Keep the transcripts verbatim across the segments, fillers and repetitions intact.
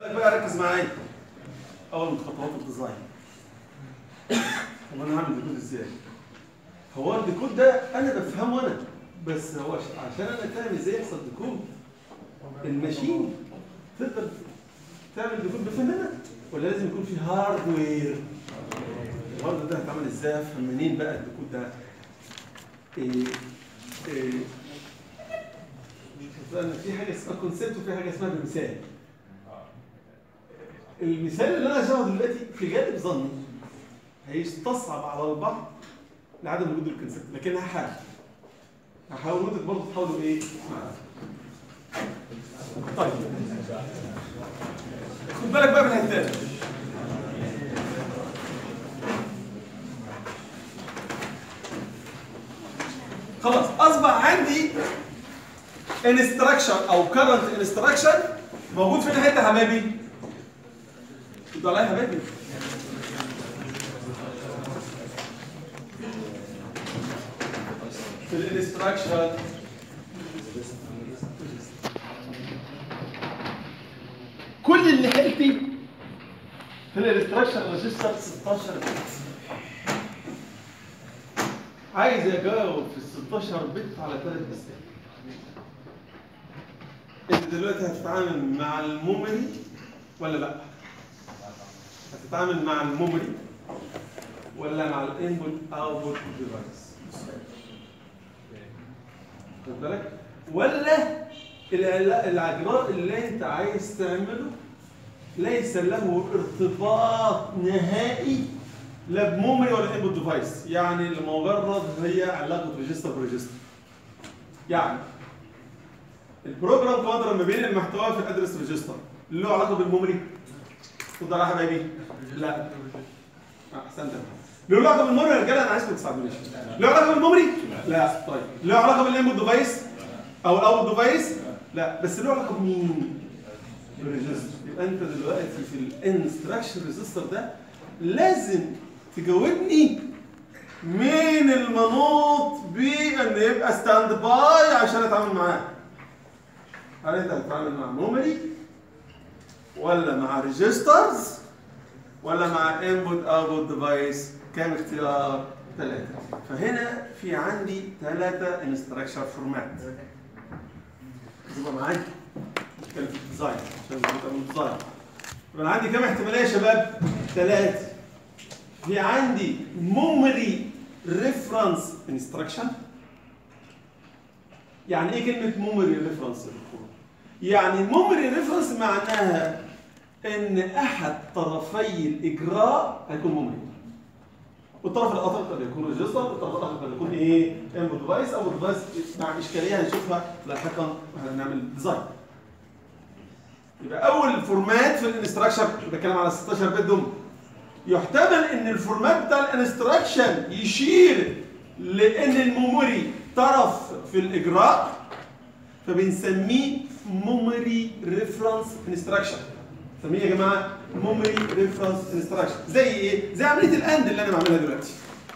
بقى ركز معايا. اول من خطوات الديزاين. طب انا هعمل ديكود ازاي؟ هو الديكود ده انا بفهمه انا، بس هو عشان انا فاهم ازاي يحصل ديكود الماشين تقدر تعمل ديكود بفهمنا، ولا لازم يكون في هاردوير؟ الهاردوير ده هيتعمل ازاي؟ افهم منين بقى الديكود ده؟ إيه إيه في حاجه اسمها كونسيبت وفي حاجه اسمها مثال. المثال اللي انا هشرحه دلوقتي في غالب ظني هيستصعب على البعض لعدم وجود الكونسيبت، لكن هحاول هحاول وانتوا برضه تحاولوا ايه معايا. طيب خد بالك بقى من الحته دي. خلاص اصبح عندي انستراكشن او كرنت انستراكشن موجود في الحته يا حبايبي. ردوا عليا يا حبايبي. في الانستراكشن كل اللي حيلتي في الانستراكشن ريجستر ستاشر بت. عايز اجاوب في ال ستاشر بت على ثلاث اسئله. انت دلوقتي هتتعامل مع الميموري ولا لا؟ هتتعامل مع الميموري ولا مع الانبوت اوتبوت ديفايس؟ خد بالك؟ ولا الاجراء اللي انت عايز تعمله ليس له ارتباط نهائي لا بميموري ولا انبوت ديفايس، يعني لمجرد هي علاقه ريجستر بريجستر. يعني البروجرام كوادر ما بين المحتوى في الادرس ريجستر له علاقه بالميموري؟ خد على حبايبي. لا احسنت. له علاقه بالميموري يا رجاله؟ انا عايزكم ما تساعدونيش. له علاقه بالميموري؟ لا. طيب له علاقه بالانبوت ديفايس او الاوت ديفايس؟ لا. بس له علاقه بمين؟ بالريجستر. يبقى انت دلوقتي في الانستراكشن ريجستر ده لازم تجاوبني مين المنوط بان يبقى ستاند باي عشان اتعامل معاه. هل انت هتتعامل مع ميموري ولا مع ريجسترز ولا مع انبوت اوتبوت ديفايس؟ كام اختيار؟ ثلاثة. فهنا في عندي ثلاثة انستراكشن فورمات. يبقى معايا نتكلم في الديزاين عشان نبقى من الديزاين. يبقى عندي كام احتمالية يا شباب؟ ثلاثة. في عندي ميموري ريفرنس انستراكشن. يعني ايه كلمة ميموري ريفرنس؟ يعني ميموري ريفرنس معناها ان احد طرفي الاجراء هيكون ميموري، والطرف الاخر قد يكون ريجستر، والطرف الاخر قد يكون ايه؟ انبوت ديفايس او ديفايس مع اشكاليه هنشوفها لاحقا واحنا بنعمل ديزاين. يبقى اول فورمات في الانستراكشن بتكلم على ستاشر بت دول. يحتمل ان الفورمات بتاع الانستراكشن يشير لان الميموري طرف في الاجراء، فبنسميه ميموري ريفرنس انستراكشن. نسميه يا جماعه ميموري ريفرنس انستراكشن. زي ايه؟ زي عمليه الاند اللي انا بعملها دلوقتي.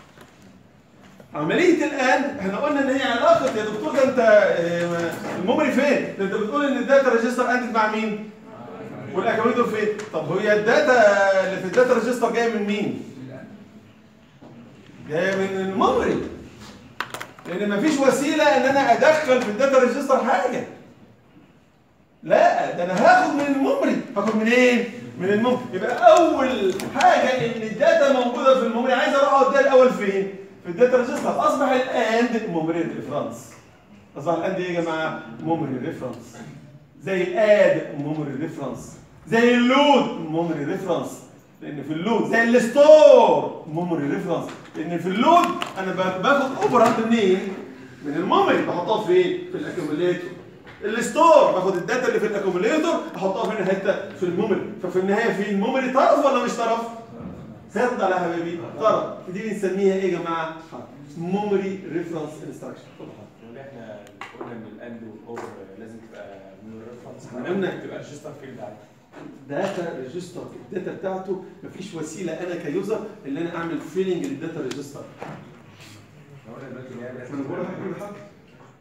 عمليه الاند احنا قلنا ان هي علاقه يا دكتور ده انت الميموري فين؟ ده انت بتقول ان الداتا ريجستر اندت مع مين؟ والاكوميتر فين؟ طب هي الداتا اللي في الداتا ريجستر جايه من مين؟ جايه من الميموري. لان مفيش وسيله ان انا ادخل في الداتا ريجستر حاجه. لا، ده انا هاخد من الميموري. هاخد منين؟ إيه؟ من الميموري. يبقى اول حاجه ان الداتا موجوده في الميموري، عايز اروح اوديها الاول فين؟ في الداتا ريجستر. اصبح الاند ميموري ريفرنس. اصبح الاند ايه يا جماعه؟ ميموري ريفرنس. زي الاد ميموري ريفرنس. زي اللود ميموري ريفرنس. لان في اللود زي الستور ميموري ريفرنس. لان في اللود انا باخد اوبراند منين؟ من الميموري. بحطها في ايه؟ في الاكيوميليتور. الستور باخد الداتا اللي في الاكيوميليتور احطها فين؟ حته في الميموري. ففي النهايه في الميموري طرف ولا مش طرف؟ سرد على حبايبي طرف. دي بنسميها ايه يا جماعه؟ ميموري ريفرنس انستراكشن. احنا قلنا ان الاند والاوفر لازم تبقى ميموري ريفرنس. احنا قلنا تبقى ريجستر فيلد عادي. داتا ريجستر الداتا بتاعته مفيش وسيله انا كيوزر ان انا اعمل فيلنج للداتا ريجستر. انا بقول لك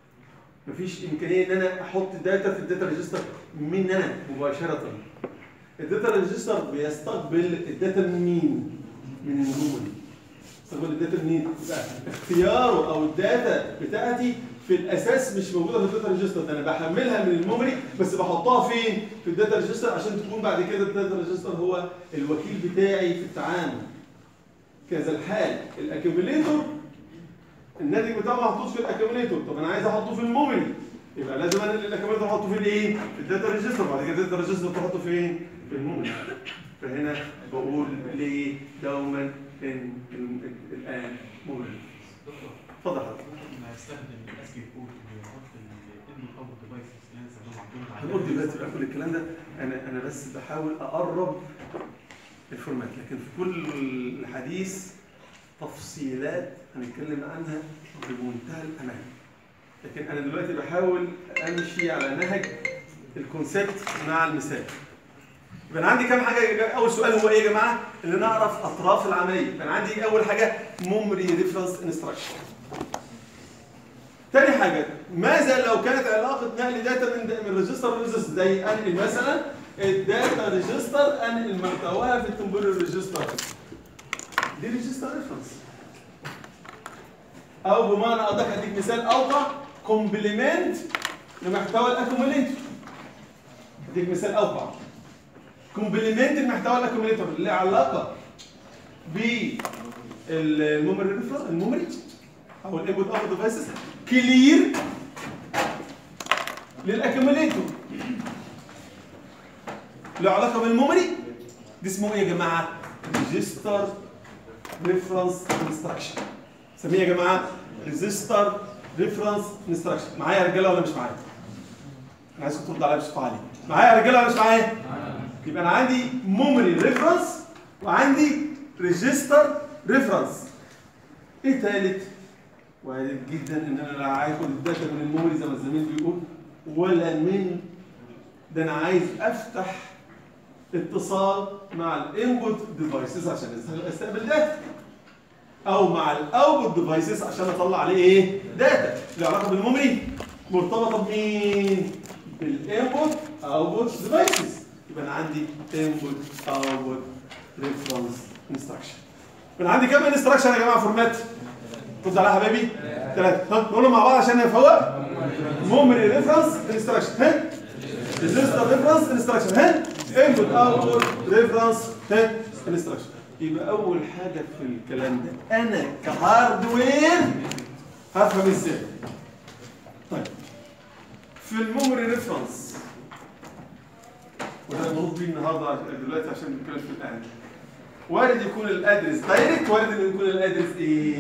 مفيش امكانيه ان انا احط داتا في الداتا ريجستر من انا مباشره. الداتا ريجستر بيستقبل الداتا من مين؟ من الميموري. يستقبل الداتا منين؟ يبقى اختياره او الداتا بتاعتي في الاساس مش موجوده في الداتا ريجستر، ده انا بحملها من الميموري بس بحطها فين؟ في الداتا ريجستر عشان تكون بعد كده الداتا ريجستر هو الوكيل بتاعي في التعامل. كذا الحال الاكيوميليتور الناتج بتاعه محطوط في الاكيوميليتور، طب انا عايز احطه في الميموري يبقى لازم انا الاكيوميليتور احطه في الايه؟ في الداتا ريجستر، بعد كده الداتا ريجستر تحطه فين؟ في الميموري. فهنا بقول ليه دوما ان الان ميموري. اتفضل حضرتك. ما يستخدم الاسكي كود ويحط الانبوت اوت ديفايسز اللي انا استخدمها هنقول دلوقتي بقى كل الكلام ده، انا انا بس بحاول اقرب الفورمات، لكن في كل الحديث تفصيلات هنتكلم عنها بمنتهى الامان. لكن انا دلوقتي بحاول امشي على نهج الكونسيبت مع المثال. يبقى انا عندي كام حاجه. اول سؤال هو ايه يا جماعه؟ ان نعرف اطراف العمليه. يبقى انا عندي اول حاجه ميموري ريفرنس انستراكشن. تاني حاجه ماذا لو كانت علاقه نقل داتا من من ريجستر لريجستر، زي انقل مثلا الداتا ريجستر انقل محتواها في التمبورال ريجستر، دي ريجستر ريفرنس. او بمعنى ادق اديك مثال اوقع كومبلمنت لمحتوى الاكوميليتور. اديك مثال اوقع كومبلمنت المحتوى الاكوميليتور اللي علاقه بالميموري ريفرنس الميموري او الانبوت اوت ديفايسز كلير للاكوميليتور له علاقه بالميموري. دي اسمه ايه يا جماعه؟ ريجستر ريفرنس انستراكشن. سميه يا جماعه ريجستر ريفرنس انستراكشن. معايا يا رجاله ولا مش معايا؟ انا عايزكم تردوا عليا بصوت عالي. معايا يا رجاله ولا مش معايا؟ يبقى انا عندي ميموري ريفرنس وعندي ريجستر ريفرنس. ايه ثالث؟ وارد جدا ان انا لا هاخد الداتا من الميموري زي ما الزميل بيقول ولا من ده، انا عايز افتح اتصال مع الانبوت ديفايسز عشان استقبل داتا، او مع الاوتبوت ديفايسز عشان اطلع عليه ايه؟ داتا. العلاقه بالميموري مرتبطه بمين؟ بالانبوت اوتبوت ديفايسز. يبقى انا عندي انبوت اوتبوت ريفرنس انستراكشن. انا عندي كام انستراكشن يا جماعه فورمات؟ خد عليها حبايبي ثلاثه. ها نقولهم مع بعض عشان نفوق. ميموري ريفرنس انستراكشن، ها ريجستر ريفرنس انستراكشن، ها انبوت اوتبوت ريفرنس ها انستراكشن. يبقى اول حاجه في الكلام ده انا كهاردوير هفهم ازاي. طيب في الميموري ريفرنس وده المفروض بيه النهارده دلوقتي عشان نتكلم في الان، وارد يكون الادرس دايركت، وارد ان يكون الادرس ايه؟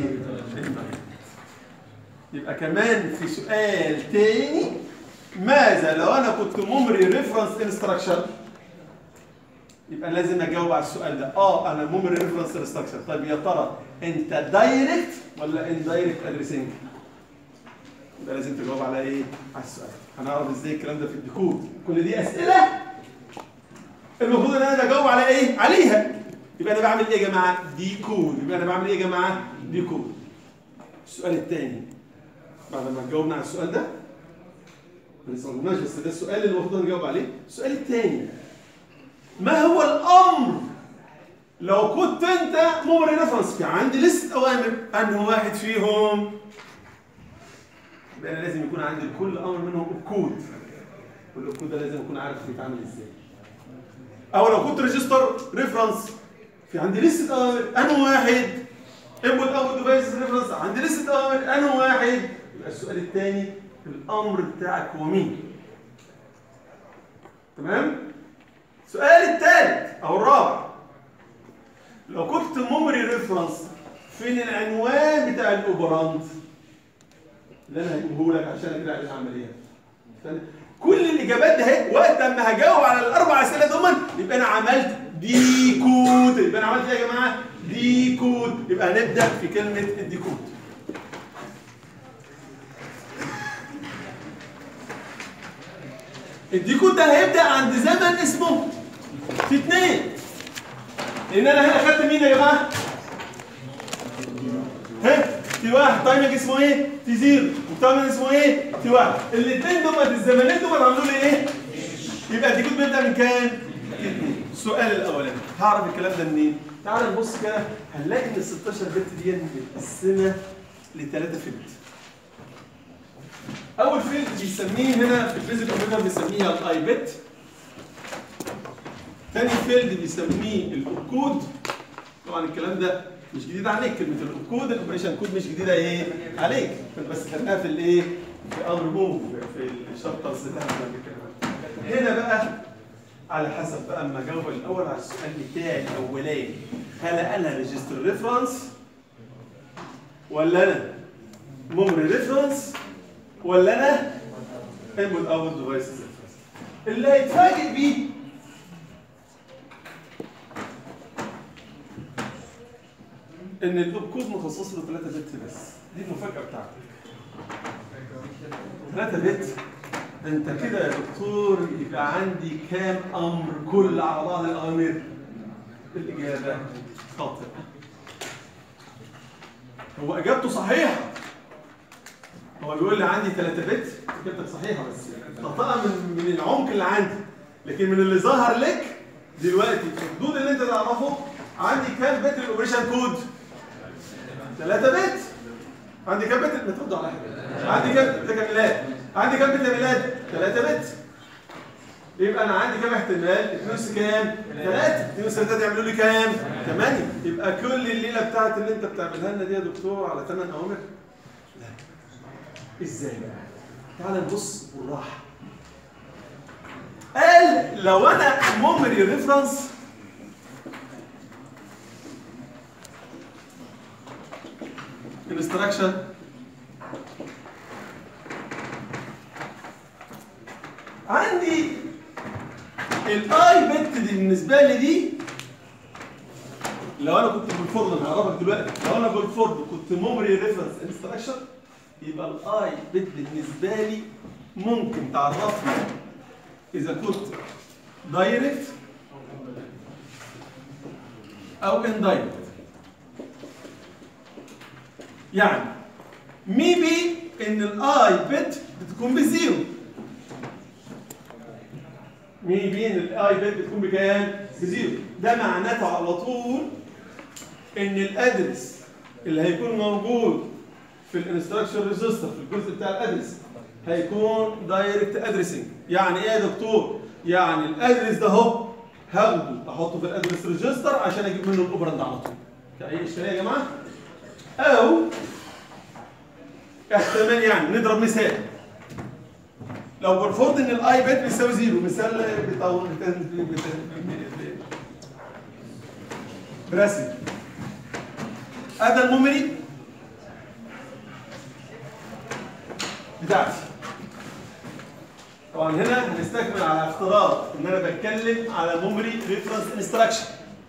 يبقى كمان في سؤال تاني، ماذا لو انا كنت ميموري ريفرنس انستراكشن؟ يبقى لازم اجاوب على السؤال ده. اه انا ميموري ريفرنس انستراكشن. طيب يا ترى انت دايركت ولا اندايركت ادريسنج؟ يبقى لازم تجاوب على ايه؟ على السؤال. هنعرف ازاي الكلام ده في الديكود. كل دي اسئله المفروض ان انا اجاوب على ايه؟ عليها. يبقى انا بعمل ايه يا جماعه؟ ديكود. يبقى انا بعمل ايه يا جماعه؟ ديكود. السؤال الثاني بعد ما جاوبنا على السؤال ده لسه ما قلناش، بس ده السؤال اللي المفروض نجاوب عليه. السؤال الثاني، ما هو الامر لو كنت انت ميموري ريفرنس في عندي لست اوامر، انه واحد فيهم؟ يبقى انا لازم يكون عندي كل امر منهم كود، والكود ده لازم اكون عارف بيتعمل ازاي. او لو كنت ريجستر ريفرنس في عندي لست اوامر، انه واحد انبوت اوت ديفايس ريفرنس عندي لست اوامر، انه واحد. يبقى السؤال الثاني الامر بتاعك هو مين؟ تمام؟ السؤال الثالث او الرابع، لو كنت ميموري ريفرنس فين العنوان بتاع الاوبراند اللي انا هجيبه لك عشان اجري عليه العمليه؟ كل الاجابات دي اهي وقت اما هجاوب على الاربع اسئله دول يبقى انا عملت ديكود. يبقى انا عملت ايه يا جماعه؟ ديكود. يبقى هنبدا في كلمه الديكود. الديكود ده هيبدا عند زمن اسمه في اثنين، لان انا هنا خدت مين يا جماعه؟ ها تي واحد تايمنج اسمه ايه؟ تي زيرو، والتايمنج اسمه ايه؟ تي واحد. الاثنين دول الزمنين دول عملوا لي ايه؟ يبقى الديكود بيبدا من كام؟ السؤال الاولاني هعرف الكلام ده منين؟ تعال نبص كده هنلاقي ان ال ستاشر بت دي متقسمه لثلاثه فيلد. اول فيلد بيسميه هنا في البيزك كمبيوتر بيسميها الاي بت. ثاني فيلد بيسميه الاوبكود. طبعا الكلام ده مش جديد عليك، كلمه الاوبكود الاوبريشن كود مش جديده ايه عليك، بس خدناها في الايه؟ في امر موف في الشابترز بتاعنا كده. هنا بقى على حسب بقى اما اجاوب الاول على السؤال بتاعي الاولاني، هل انا ريجستر ريفرنس ولا انا ميموري ريفرنس ولا انا انبوت اوت ديفايس ريفرنس؟ اللي هيتفاجئ بيه ان الاوبكود مخصص له ثلاثة بت بس. دي المفاجاه بتاعتك. ثلاثة بت. انت كده يا دكتور يبقى عندي كام امر كل على بعض الاوامر؟ الاجابه خاطئه. هو اجابته صحيحه. هو بيقول لي عندي ثلاثة بت، اجابتك صحيحه بس خطأ من من العمق اللي عندي، لكن من اللي ظهر لك دلوقتي في الحدود اللي انت تعرفه عندي كام بت الاوبريشن كود؟ ثلاثة بت. عندي كام بت؟ ما تردوا على حاجه. عندي كام بت ميلاد؟ عندي كام بت ميلاد؟ ثلاثة بت. يبقى انا عندي كام احتمال؟ اتنين اس كام؟ ثلاثة. اتنين اس ثلاثة يعملوا لي كام؟ ثمانية. يبقى كل الليله بتاعت اللي انت بتعملها لنا دي يا دكتور على ثمان اوامر؟ لا. ازاي بقى؟ تعال نبص بالراحه. قال لو انا ميموري ريفرنس instruction عندي الاي بت دي بالنسبه لي دي، لو انا كنت بالفورد انا هعرفك دلوقتي، لو انا بالفورد كنت ميموري ريفرنس انستراكشن يبقى الاي بت بالنسبه لي ممكن تعرفني اذا كنت دايركت او اندايركت. يعني ميبي ان الاي بت بتكون بزيرو. ميبي ان الاي بت بتكون بكام؟ بزيرو. ده معناته على طول ان الادرس اللي هيكون موجود في الانستراكشن ريجستر في الجزء بتاع الادرس هيكون دايركت ادريسنج. يعني ايه يا دكتور؟ يعني الادرس ده اهو هاخده احطه في الادرس ريجستر عشان اجيب منه الاوبرند على طول. اي اشكاليه يا جماعه؟ او احتمال يعني نضرب مثال. لو بنفرض ان الاي بت بيساوي زيرو، مثال بتاع برسم. ادي الميموري بتاعتي. طبعا هنا هنستكمل على افتراض ان انا بتكلم على ميموري ريفرنس انستراكشن.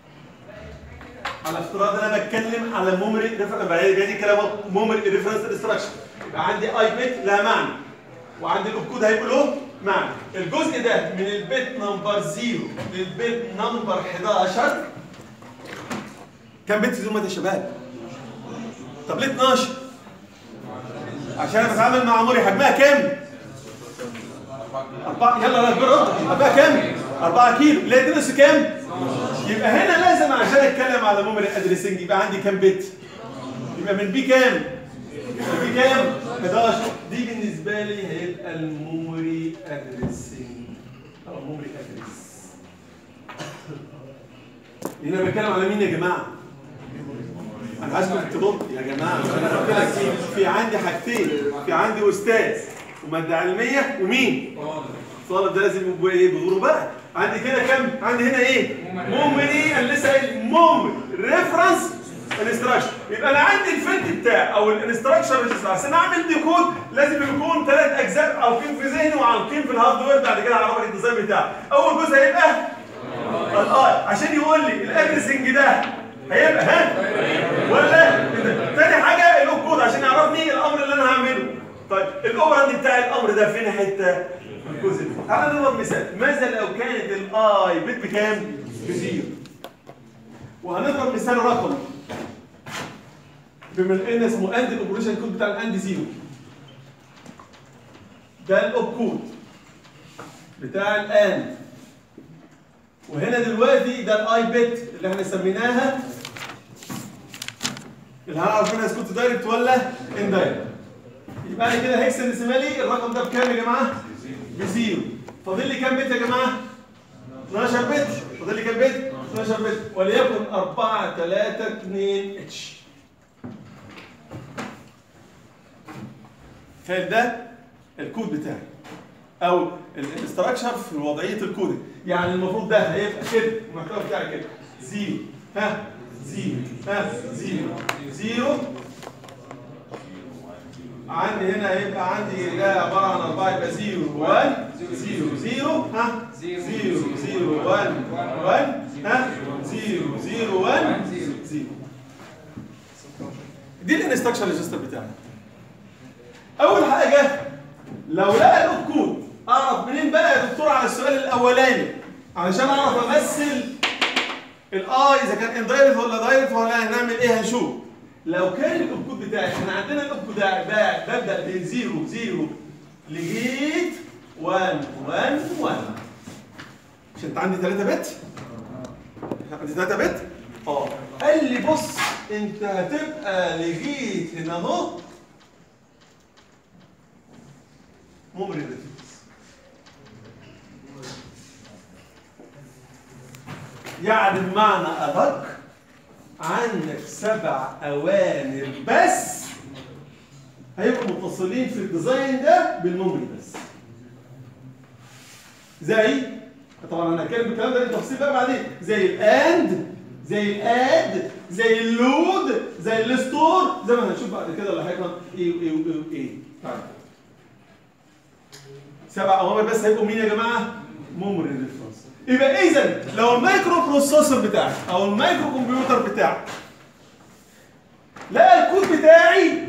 على افتراض ان انا بتكلم على ميموري ريفرنس، بعيد كلام ميموري ريفرنس انستراكشن، يبقى عندي اي بت لها معنى وعندي الاوبكود هيبقى له معنى. الجزء ده من البت نمبر صفر للبت نمبر حداشر كام بت زومات يا شباب؟ طب ليه اتناشر؟ عشان انا بتعامل مع ميموري حجمها كام؟ أربعة. يلا لا رد. حجمها كام؟ أربعة كيلو. ليه تدرس كام؟ يبقى هنا لازم عشان اتكلم على ميموري ادريسنج يبقى عندي كام بت؟ يبقى من بي كام؟ من بي كام؟ حداشر. دي بالنسبه لي هيبقى الميموري ادريسنج او الميموري ادريس. هنا بتكلم على مين يا جماعه؟ انا عايزكم تردوا يا جماعه. انا قلت لك في عندي حاجتين، في عندي استاذ وماده علميه ومين؟ الطالب ده لازم يبقى ايه بظهوره بقى. عندي كده كام؟ عندي هنا ايه؟ ميموري. انا لسه قايل ميموري ريفرنس انستراكشن. يبقى انا عندي الفيلد بتاعي او الانستراكشن ريجستر عشان اعمل ديكود لازم يكون ثلاث اجزاء عالقين في ذهني وعالقين في الهاردوير. بعد كده هعرفك الديزاين بتاعي. اول جزء هيبقى الاي عشان يقول لي الادريسنج ده هيبقى ها ولا ثاني حاجه الاوبكود عشان يعرفني الامر اللي انا هعمله. طيب الاوبرند بتاع الامر ده فين حته؟ الجزء ده. تعالى نضرب مثال. ماذا لو كانت الاي بت بكام؟ بزيرو. وهنضرب مثال رقمي بما ان اسمه اند الاوبريشن كود بتاع الاند زيرو. ده الاوب كود بتاع الاند. وهنا دلوقتي ده الاي بت اللي احنا سميناها اللي هنعرف منها اذا كنت دايركت ولا ان دايركت. يبقى انا كده هكسديسيمالي الرقم ده بكام يا جماعه؟ بزيرو. فاضل لي كام بت يا جماعه؟ اتناشر بت. فاضل لي كام بت؟ اتناشر بت، وليكن أربعة ثلاثة اثنين اتش. فده الكود بتاعي او الاستراكشر في وضعيه الكود. يعني المفروض ده هيبقى كده المحتوى بتاعي كده زيرو ها زيرو ها زيرو زيرو. عندي هنا هيبقى عندي ده عباره عن أربعة يبقى زيرو واحد زيرو زيرو ها زيرو زيرو واحد واحد ها زيرو زيرو واحد زيرو. دي الانستراكشن ريجستر بتاعنا. اول حاجه لو لقى الكود اعرف منين بقى يا دكتور على السؤال الاولاني علشان اعرف امثل الاي اذا كان اندايركت ولا دايركت ولا هنعمل ايه هنشوف. لو كان الكود بتاعي احنا عندنا الكود ده ببدا من زيرو زيرو لغايه واحد واحد واحد. مش انت عندي ثلاثة بت؟ عندي ثلاثة بت؟ اه قال لي بص انت هتبقى لغايه هنا اهو ممر الريفرنس. يعني بمعنى أدق عندك سبع أوامر بس هيبقوا متصلين في الديزاين ده بالميموري بس. زي طبعا انا هتكلم بالكلام ده بالتفصيل بقى بعدين، زي الاند زي الاد زي اللود زي الستور زي ما هنشوف بعد كده لاحقا ايه وايه وايه وايه. طيب سبع اوامر بس هيبقوا مين يا جماعه؟ ميموري ريفرنس. يبقى اذا لو المايكرو بروسيسور بتاعك او المايكرو كمبيوتر بتاعك لقى الكود بتاعي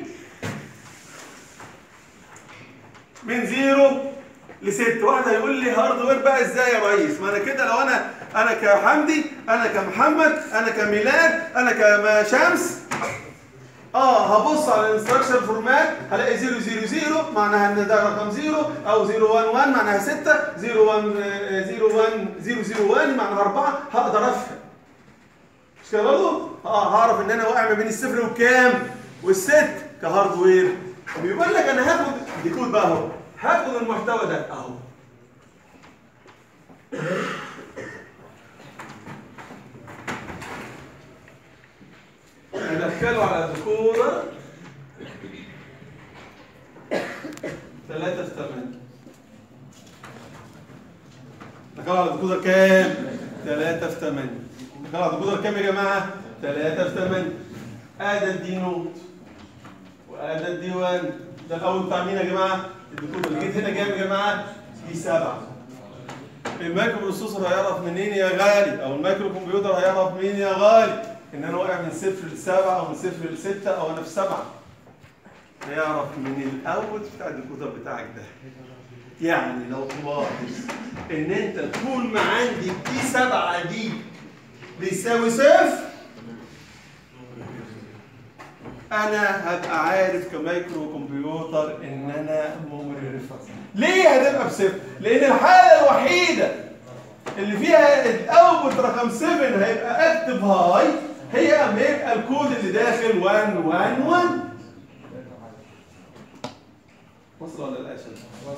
من زيرو لستة، واحد هيقول لي هاردوير بقى ازاي يا ريس؟ ما انا كده لو انا انا كحمدي انا كمحمد انا كميلاد انا كشمس اه هبص على الانستراكشن فورمات هلاقي صفر صفر صفر معناها ان ده رقم صفر او صفر واحد واحد معناها ستة، صفر واحد صفر واحد صفر صفر واحد معناها أربعة. هقدر افهم مش كده برضه؟ اه هعرف ان انا واقع ما بين الصفر والكام والست كهاردوير. بيقول لك انا هاخد ديكود بقى اهو، هاخد المحتوى ده اهو ادخله على ديكودر ثلاثة في ثمانية. ادخله على ديكودر كام؟ ثلاثة في ثمانية. ادخله على ديكودر كام يا جماعة؟ ثلاثة في ثمانية. ادي الدي نوت وادي الدي واحد. ده الاول بتاع مين يا جماعة؟ الديكودر. اللي جيت هنا كام يا جماعة؟ دي سبعة. المايكرو بروسيسور هيعرف منين يا غالي؟ او المايكرو كمبيوتر هيعرف منين يا غالي؟ ان انا واقع من صفر لسبعة او من صفر لستة او انا في سبعة. هيعرف من الاوت بتاع الديكودر بتاعك ده. يعني لو تلاحظ ان انت طول ما عندي دي سبعة دي بيساوي صفر انا هبقى عارف كمايكرو كمبيوتر ان انا ميموري ريفرنس. ليه هتبقى بصفر؟ لان الحالة الوحيدة اللي فيها الاوتبوت رقم سبعة هيبقى اكتف هاي هي اما يبقى الكود اللي داخل واحد واحد واحد. وصل ولا لا يا شباب؟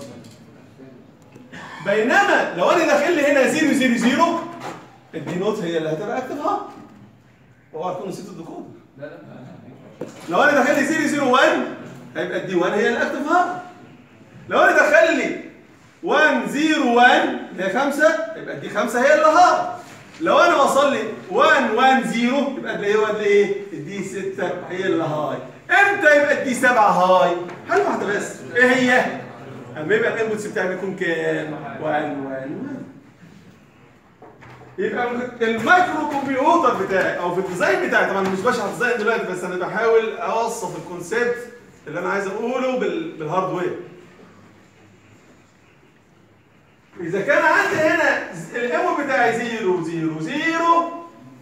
بينما لو انا داخل لي هنا صفر صفر صفر الدي نوت هي اللي هتبقى اكتف هاي. اوعى تكون نسيت الديكودر. لا لا لو انا داخل لي صفر صفر واحد هيبقى الدي واحد هي اللي اكتف هاي. لو انا داخل لي واحد صفر واحد اللي هي خمسة يبقى الدي خمسة هي اللي هاي. لو انا وصل لي واحد واحد صفر يبقى اللي هو ايه؟ الدي ستة هي اللي هاي. امتى يبقى الدي سبعة هاي؟ حاجه واحده بس، ايه هي؟ اما يبقى الانبوتس بتاعي بيكون كام؟ واحد واحد واحد. يبقى المايكرو كمبيوتر بتاعي او في الديزاين بتاعي، طبعا مش بشرح ديزاين دلوقتي بس انا بحاول اوصف الكونسيبت اللي انا عايز اقوله بالهاردوير. إذا كان عندي هنا الام بتاعي صفر صفر صفر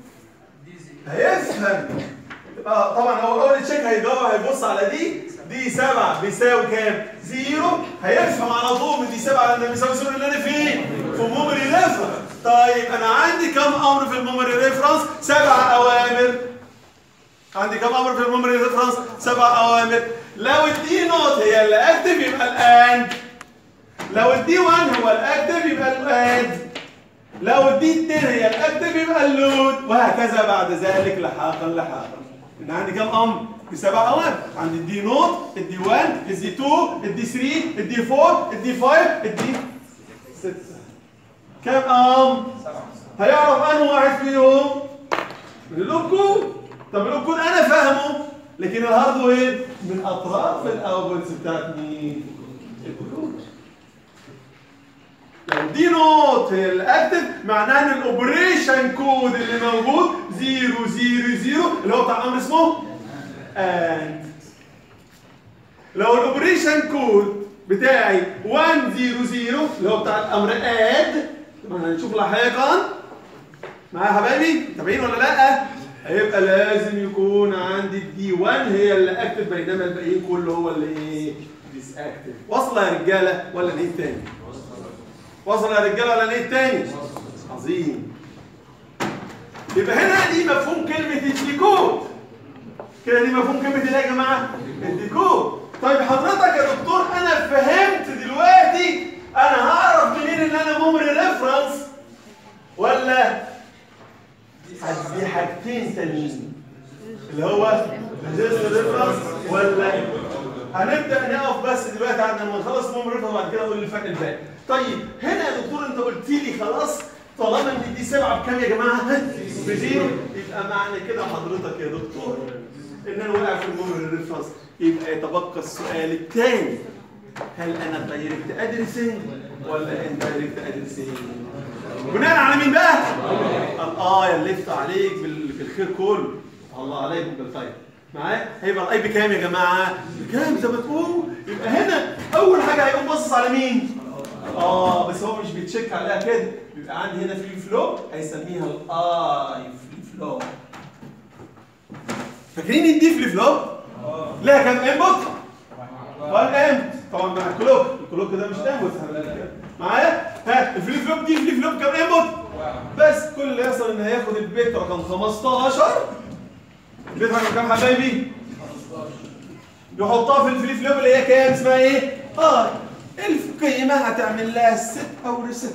هيفهم اه طبعا هو اول تشيك هيجاوب هيبص على دي دي سبعة بيساوي كام؟ صفر. هيفهم على طول من دي سبعة لان بيساوي صفر اللي انا فين؟ في ميموري ريفرنس. طيب انا عندي كم امر في الميموري ريفرنس؟ سبع اوامر. عندي كم امر في الميموري ريفرنس؟ سبع اوامر. لو الدي نوت هي اللي اكتف يبقى الاند. لو الدي واحد هو الاكتف يبقى الاد. لو الدي اثنين هي الاكتف يبقى اللود، وهكذا بعد ذلك لاحقا لاحقا. ان عندي كم امر؟ بسبع اوامر. عندي الدي نوت، الدي واحد، الدي اثنين، الدي ثلاثة، الدي أربعة، الدي خمسة، الدي ستة. كم امر؟ هيعرف انه واحد فيهم من اللوب كود. طب اللوب كود انا فاهمه، لكن الهاردوير من اطراف الاوبنز بتاعت مين؟ الكود. لو دي نوت هي الاكتف معناه ان الاوبريشن كود اللي موجود صفر صفر صفر اللي هو بتاع امر اسمه اند. لو الاوبريشن كود بتاعي واحد صفر صفر اللي هو بتاع الامر اد، طبعا هنشوف لاحقا معايا يا حبايبي، متابعين ولا لا؟ هيبقى لازم يكون عندي الدي واحد هي اللي اكتف، بينما الباقيين كله هو اللي ايه؟ ديس اكتف. واصله يا رجاله ولا ايه تاني؟ وصل يا رجاله ولا ايه تاني؟ عظيم. يبقى هنا دي مفهوم كلمه الديكود. كده دي مفهوم كلمه ايه يا جماعه؟ الديكود. طيب حضرتك يا دكتور انا فهمت دلوقتي، انا هعرف منين ان انا ميموري ريفرنس ولا دي حاجتين تانيين اللي هو ريجستر ريفرنس ولا؟ هنبدا نقف بس دلوقتي عند ما نخلص ميموري ريفرنس وبعد كده اقول الفرق الباقي. طيب هنا يا دكتور انت قلت لي خلاص طالما ان دي سبعه بكام يا جماعه؟ بزيرو. يبقى معنى كده حضرتك يا دكتور ان انا واقع في الميموري ريفرنس. يبقى يتبقى السؤال الثاني، هل انا دايركت ادريسنج ولا اندايركت ادريسنج؟ بناء على مين بقى؟ الآية اللي يفتح عليك بالخير كله. الله عليكم بالخير. معايا؟ هيبقى الاي بكام يا جماعه؟ بكام زي ما تقول؟ يبقى هنا اول حاجه هيقوم باصص على مين؟ اه بس هو مش بيتشيك عليها كده، بيبقى عندي هنا فري فلو هيسميها الاي فري فلو. فاكرين الدي فري فلو؟ اه لها كام انبوت؟ وان انبوت طبعا مع الكلوك، الكلوك ده مش انبوت معايا؟ ها الفري فلو دي فري فلو كام انبوت؟ بس كل اللي يحصل ان هياخد البيت رقم خمستاشر. البيت رقم كام حبايبي؟ يحطها في الفري فلوب اللي هي كام؟ اسمها ايه؟ اه القيمه هتعمل لها ست او ريست.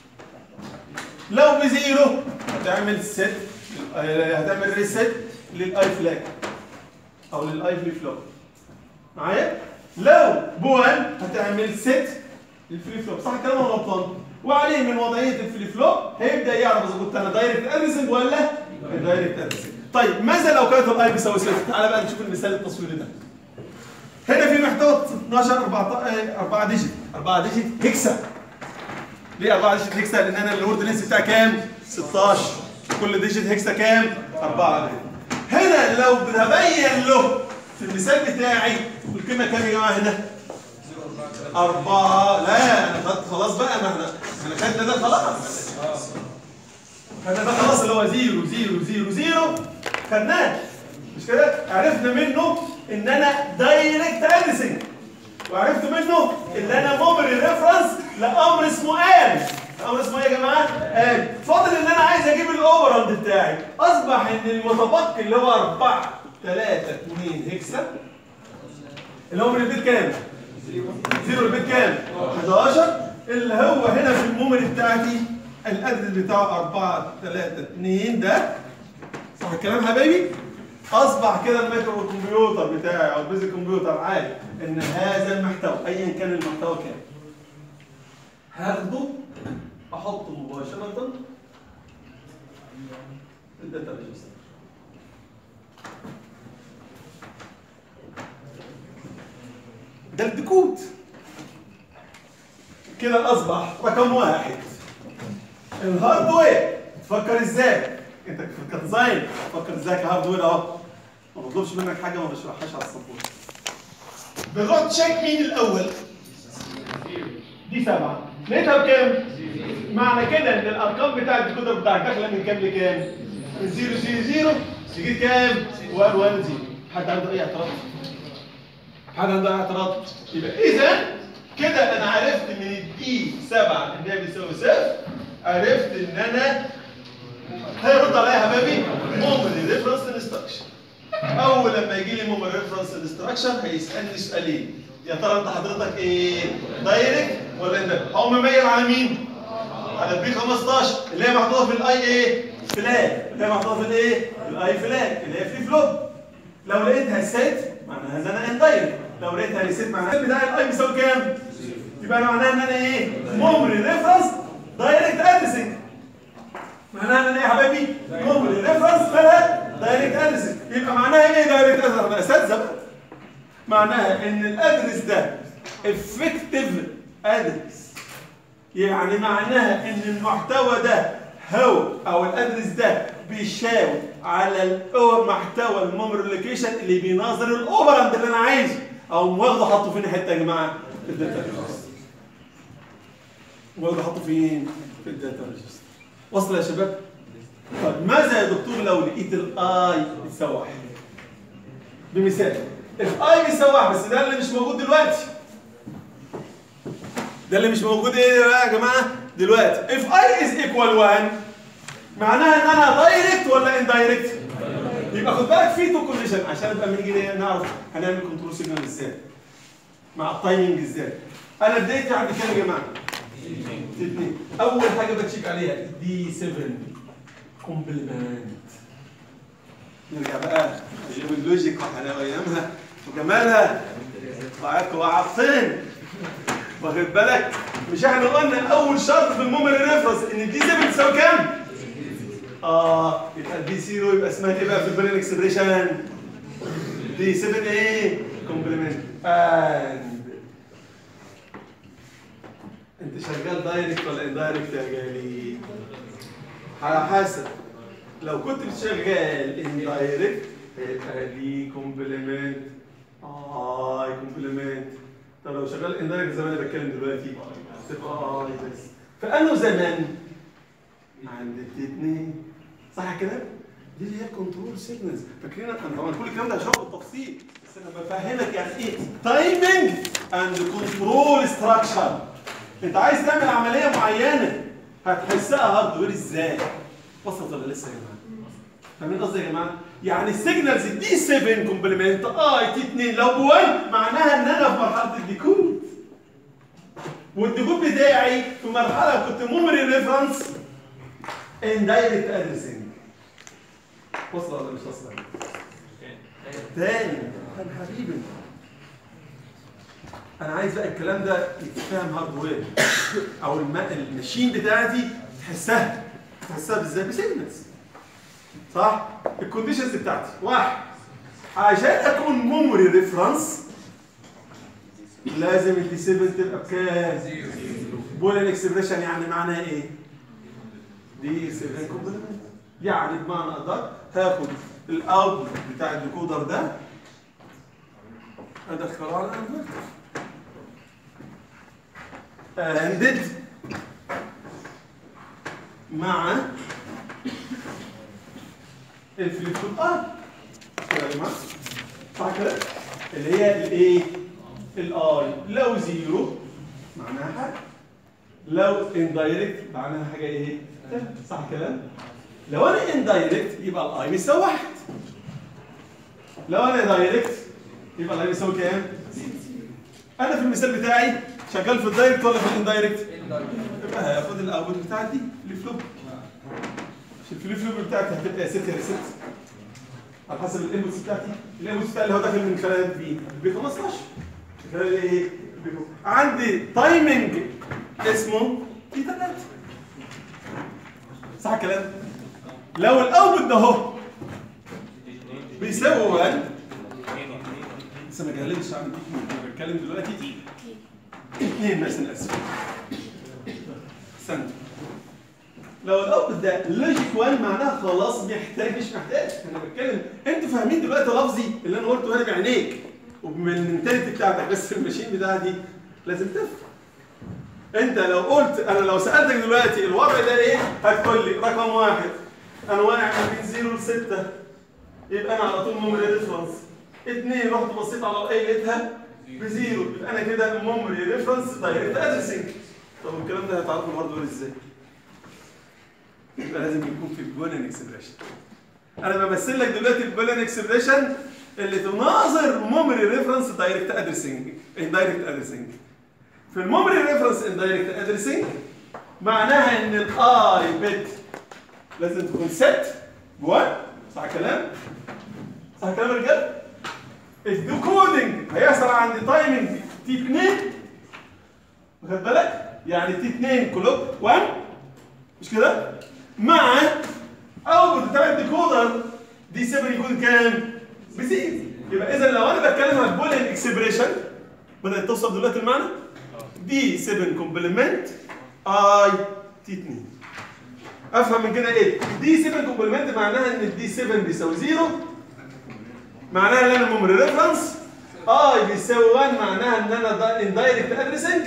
لو بزيرو هتعمل ست، هتعمل ريست للاي فلاج او للاي فري فلوب. معايا؟ لو بوان هتعمل ست للفري فلوب. صح الكلام ولا غلطان؟ وعليه من وضعيه الفري فلوب هيبدا يعرف اذا كنت انا دايركت ادريسنج ولا دايركت ادريسنج. طيب ماذا لو كانت الاي بيساوي صفر؟ تعالى بقى نشوف المثال التصويري ده. هنا في محتوى اتناشر أربعة ديجيت، أربعة ديجيت هكسا. ليه أربعة ديجيت هكسا؟ لان انا الورد لينس بتاعي كام؟ ستاشر. كل ديجيت هكسا كام؟ أربعة. هنا لو بتبين له في المثال بتاعي القيمه كام يا جماعه هنا؟ أربعة. لا انا خدت خلاص بقى، ما احنا احنا خدنا ده خلاص. خدنا ده خلاص اللي هو زيرو زيرو زيرو زيرو خدناه. مش كده؟ عرفنا منه ان انا دايركت ادريسنج، وعرفت منه ان انا ميموري ريفرنس لامر اسمه اد. امر اسمه ايه يا جماعه؟ اد. فاضل ان انا عايز اجيب الاوبراند بتاعي. اصبح ان المتبقي اللي هو أربعة ثلاثة اثنين هكسا اللي هو من البيت كام؟ زيرو البيت كام؟ حداشر. اللي هو هنا في الميموري بتاعتي الادرس بتاعه أربعة ثلاثة اثنين ده. صح الكلام حبايبي؟ اصبح كده المايكرو كمبيوتر بتاعي او البيزك كمبيوتر عارف ان هذا المحتوى ايا كان المحتوى كام هاخده احطه مباشره في الداتا بيز. ده الديكود. كده اصبح رقم واحد الهاردوير. تفكر ازاي؟ انت كديزاين تفكر ازاي كهاردوير اهو. ما بطلبش منك حاجه ما بشرحهاش على السبورت. بنروح تشيك مين الاول؟ دي سبعه. لقيتها بكام؟ معنى كده ان الارقام بتاعت الديكودر بتاعك داخله من كام لكام؟ من صفر صفر صفر تجيب كام؟ واحد واحد صفر. حد عنده اي اعتراض؟ حد عنده اي اعتراض؟ يبقى اذا كده انا عرفت من الدي سبعه ان هي بيساوي صفر. عرفت ان انا هيرد عليا يا حبايبي ميموري ريفرنس انستراكشن. اول لما يجي لي ميموري ريفرنس انستراكشن هيسالني سؤالين، يا ترى انت حضرتك ايه؟ دايركت ولا انت؟ هقوم مميل على مين؟ على البي خمستاشر اللي هي محطوطه في الاي ايه؟ فلاج، اللي هي محطوطه في الايه؟ الاي فلاج اللي هي فري فلوب. لو لقيتها سيت معناها ان انا اندايركت، لو لقيتها ريسيت معناها بتاع الاي بيساوي كام؟ يبقى انا معناها ان انا ايه؟ ميموري ريفرنس دايركت ادريسنج. معناها ان انا ايه يا حبايبي؟ ميموري ريفرنس دايركت ادريسنج. يبقى معناها ايه دايركت ادريسنج؟ انا اساتذه بقى. معناها ان الادرس ده افكتيف ادرس، يعني معناها ان المحتوى ده هو او الادرس ده بيشاور على المحتوى الميموري لوكيشن اللي بيناظر الاوبراند اللي انا عايزه، او واخده حاطه فين حته يا جماعه؟ في الداتا ريجستر. واخده حاطه فين؟ في الداتا ريجستر. وصل يا شباب؟ طب ماذا يا دكتور لو لقيت الاي بتساوي واحد؟ بمثال الاي بيساوي واحد، بس ده اللي مش موجود دلوقتي. ده اللي مش موجود ايه يا جماعه؟ دلوقتي if i is equal واحد معناها ان انا دايركت ولا اندايركت؟ يبقى خد بالك في تو كونديشن عشان نبقى لما نيجي نعرف هنعمل كنترول سيجنال ازاي مع التايمنج ازاي. انا بدايتي عند كام يا جماعه؟ اثنين. اول حاجه بتشيك عليها دي سبعة كومبلمنت. نرجع بقى اللوجيك واحنا ايامها وجمالها معاك وعطين. واخد بالك؟ مش احنا قلنا اول شرط في الميموري ريفرنس ان دي سبعة تساوي كام؟ اه يبقى دي صفر يبقى اسمها ايه بقى في البولين اكسبريشن؟ دي سبعة ايه؟ كومبلمنت. اند انت شغال دايركت ولا اندايركت يا جالي؟ على حسب. لو كنت شغال اندايركت هيبقى دي كومبلمنت اي كومبلمنت. طب لو شغال اندايركت زي ما انا بتكلم دلوقتي تبقى اي بس. فانه زمان عند الاثنين صح كده؟ دي اللي هي كنترول سيجنالز. فاكرين انا طبعا كل الكلام ده هشرحه بالتفصيل، بس انا بفهمك يعني ايه تايمنج اند كنترول ستراكشر. انت عايز تعمل عمليه معينه هتحسها هاردوير ازاي؟ وصلت ولا لسه يا جماعه؟ فاهمين قصدي يا جماعه؟ يعني السيجنالز دي سبعة كومبلمنت اي تي اثنين لو بواحد معناها ان انا في مرحله الديكود. والديكود بتاعي في مرحله كنت ميموري ريفرنس اندايركت ادريسنج. وصل ولا مش وصل؟ تاني يا حبيبي انا عايز بقى الكلام ده يتفهم هاردوير او الماشين بتاعتي تحسها تحسها ازاي؟ بسيجنالز صح؟ الكونديشنز بتاعتي واحد عشان اكون ميموري ريفرنس لازم الدي سبعة تبقى بكام؟ بولين اكسبريشن. يعني معناها ايه؟ دي سبعة كومبلمنت. يعني بمعنى اقدر هاخد الاوتبوت بتاع الديكودر ده ادخله على الانفرتر اندد مع الفليب فلوب ار كده يا جماعه صح كده؟ اللي هي الايه؟ الاي. لو زيرو معناها حاجه، لو اندايركت معناها حاجه ايه؟ صح كده؟ لو انا اندايركت يبقى الاي بيساوي واحد. لو انا دايركت يبقى الاي بيساوي كام؟ انا في المثال بتاعي شغال في الدايركت ولا في الاندايركت؟ يبقى هاخد الاوتبوت بتاعت دي الفلوب. الفلوب فلوب بتاعتي هتبقى ست يا ست على حسب الانبوتس بتاعتي. الانبوتس بتاعي اللي هو داخل من خلال بي بي خمستاشر خلال ايه؟ عندي تايمنج اسمه تي ثلاثة صح الكلام؟ لو الاوتبوت ده اهو بيساوي واحد لسه ما جهلتش عن انا بتكلم دلوقتي اثنين مثلا اسف استنى. لو الاوتبوت ده لوجيك واحد معناها خلاص محتاج مش محتاج. انا بتكلم انتوا فاهمين دلوقتي لفظي اللي انا قلته هنا بعينيك ومن المنتاليتي بتاعتك، بس الماشين بتاعتي لازم تفهم. انت لو قلت انا لو سالتك دلوقتي الوضع ده ايه؟ هتقول لي رقم واحد انا واقع ما بين صفر لستة يبقى انا على طول ميموري ريفرنس. اثنين رحت بصيت على الاي لقيتها بزيرو يبقى انا كده ميموري ريفرنس دايركت ادريسنج. طب الكلام ده هتعرفه الهاردوير ازاي؟ يبقى لازم يكون في بولين اكسبريشن. انا بمثل لك دلوقتي البولين اكسبريشن اللي تناظر ميموري ريفرنس دايركت ادريسنج اندايركت ادريسنج. في الميموري ريفرنس اندايركت ادريسنج معناها ان الاي بت لازم تكون ست بواحد. صح الكلام؟ صح الكلام يا رجاله؟ الديكودنج هيحصل عند تايمنج تي اتنين، واخد بالك؟ يعني تي اتنين كلوك واحد مش كده؟ مع اوتبوت بتاع الديكودر دي سبعة يكون كام؟ بزيرو. يبقى اذا لو انا بتكلم عن بولين اكسبريشن بدات توصل دلوقتي المعنى دي سبعة كومبلمنت اي تي اتنين. افهم من كده ايه؟ دي سبعة كومبلمنت معناها ان الدي سبعة بيساوي زيرو، معناها ان انا ميموري ريفرنس. اي بيساوي واحد معناها ان انا اندايركت ادريسنج.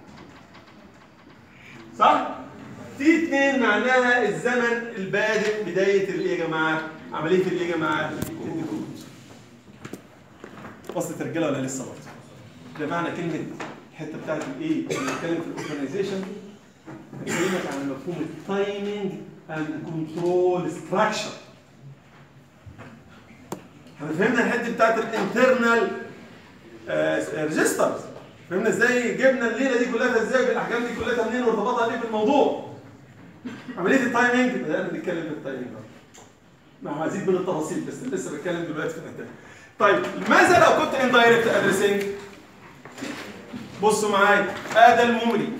صح؟ تي اتنين معناها الزمن البادئ، بدايه الايه يا جماعه؟ عمليه الايه يا جماعه؟ الديكود. وصلت الرجاله ولا لسه برضه؟ ده معنى كلمه الحته بتاعت الايه؟ اللي بنتكلم في الاورجنايزيشن بكلمك عن مفهوم التايمنج اند كنترول ستراكشر. احنا فهمنا الحته بتاعت الانترنال ريجسترز، فهمنا ازاي جبنا الليله دي كلها ازاي بالاحجام دي كلها منين وارتباطها ايه بالموضوع. عمليه التايمنج بدانا نتكلم في التايمنج مع مزيد من التفاصيل، بس لسه بتكلم دلوقتي في الحته. طيب ماذا لو كنت اندايركت ادريسنج؟ بصوا معايا، ادي الميموري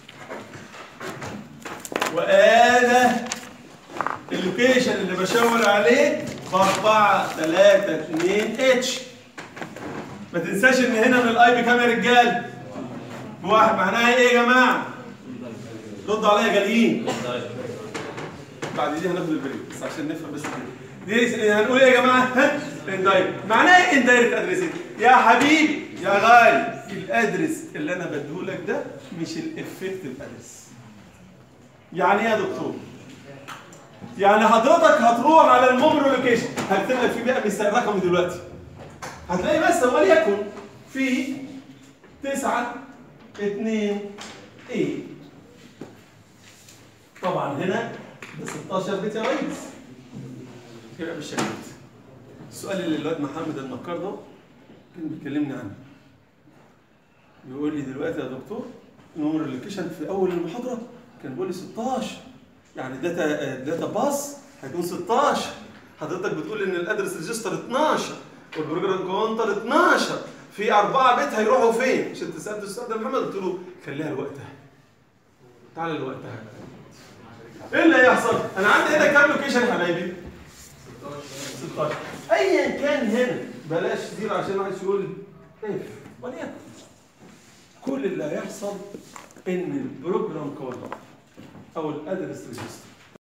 وادي اللوكيشن اللي بشاور عليه ب أربعة ثلاثة اثنين اتش. ما تنساش ان هنا من الاي بكام يا رجال؟ بواحد. معناها ايه يا جماعه؟ ردوا عليا جاليين. بعد دي هناخد البريك بس عشان نفهم بس كده. دي هنقول ايه يا جماعه؟ ها؟ اندايركت. معناها ايه اندايركت ادريسنج؟ يا حبيبي يا غالي، الادرس اللي انا بديهولك ده مش الافكتيف ادرس. يعني ايه يا دكتور؟ يعني حضرتك هتروح على الميموري لوكيشن، هكتب لك فيه بقى مثال رقمي دلوقتي. هتلاقي مثلا وليكن في تسعة اثنين ايه. طبعا هنا ده ستاشر بت يا ريس. يبقى بالشكل ده. السؤال اللي الواد محمد النكار ده كان بيكلمني عنه. بيقول لي دلوقتي يا دكتور الميموري لوكيشن في اول المحاضره كان بيقول لي ستاشر، يعني داتا داتا باس هيكون ستاشر. حضرتك بتقول ان الادرس ريجستر اتناشر والبروجرام كاونتر اتناشر، في أربعة بت هيروحوا فين؟ عشان تسالت السؤال ده محمد قلت له خليها لوقتها. تعالى لوقتها. ايه اللي هيحصل؟ انا عندي هنا كام لوكيشن يا حبايبي؟ ستاشر. ايا كان هنا بلاش زيرو عشان واحد يقول ايه وليكن كل اللي هيحصل ان البروجرام كاونتر او الادرس ريجستر